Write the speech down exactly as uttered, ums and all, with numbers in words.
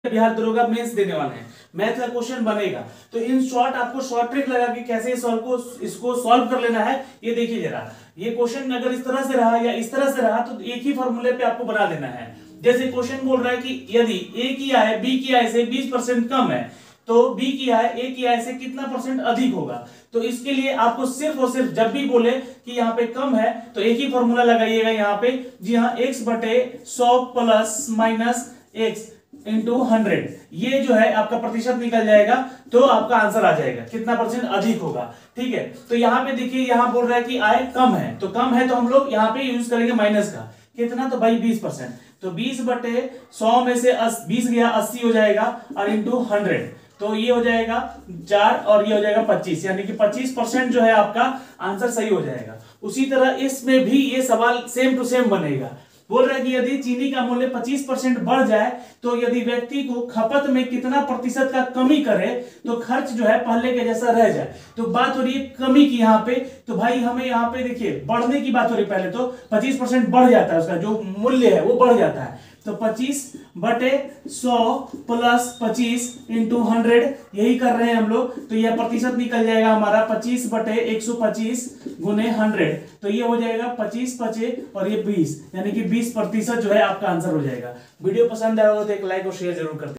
बिहार दरोगा मेंस देने वाले हैं, मैथ का क्वेश्चन बनेगा। तो इन शॉर्ट आपको शॉर्ट ट्रिक लगा के कैसे सॉल्व को इसको सॉल्व कर लेना है ये देखिए जरा। ये क्वेश्चन अगर इस तरह से रहा या इस तरह से रहा तो एक ही फॉर्मूले पे आपको बना देना है। जैसे क्वेश्चन बोल रहा है कि यदि ए की आय बी की आय से बीस परसेंट कम है तो बी की आय ए की आय से कितना परसेंट अधिक होगा। तो इसके लिए आपको सिर्फ और सिर्फ जब भी बोले कि यहाँ पे कम है तो एक ही फॉर्मूला लगाइएगा यहाँ पे, जी हाँ, एक्स बटे सौ plus minus x into hundred, ये जो है आपका प्रतिशत निकल जाएगा तो आपका आंसर आ जाएगा कितना परसेंट अधिक होगा। ठीक है, तो यहाँ पे देखिए यहाँ बोल रहा है कि आय कम है, तो कम है तो हम लोग यहाँ पे यूज करेंगे माइनस का, कितना, तो भाई बीस परसेंट, तो बीस बटे सौ में से बीस गया अस्सी हो जाएगा और इंटू हंड्रेड, तो ये हो जाएगा चार और ये हो जाएगा पच्चीस, यानी कि पच्चीस परसेंट जो है आपका आंसर सही हो जाएगा। उसी तरह इसमें भी ये सवाल सेम टू सेम बनेगा। बोल रहा है कि यदि चीनी का मूल्य पच्चीस परसेंट बढ़ जाए तो यदि व्यक्ति को खपत में कितना प्रतिशत का कमी करे तो खर्च जो है पहले के जैसा रह जाए। तो बात हो रही है कमी की यहाँ पे, तो भाई हमें यहाँ पे देखिए बढ़ने की बात हो रही है। पहले तो पच्चीस परसेंट बढ़ जाता है, उसका जो मूल्य है वो बढ़ जाता है, तो पच्चीस बटे सौ प्लस पच्चीस इंटू हंड्रेड, यही कर रहे हैं हम लोग। तो यह प्रतिशत निकल जाएगा हमारा पच्चीस बटे एक सौ पच्चीस गुने हंड्रेड, तो ये हो जाएगा पच्चीस पचे और ये बीस, यानी कि बीस प्रतिशत जो है आपका आंसर हो जाएगा। वीडियो पसंद आया हो तो एक लाइक और शेयर जरूर कर दें।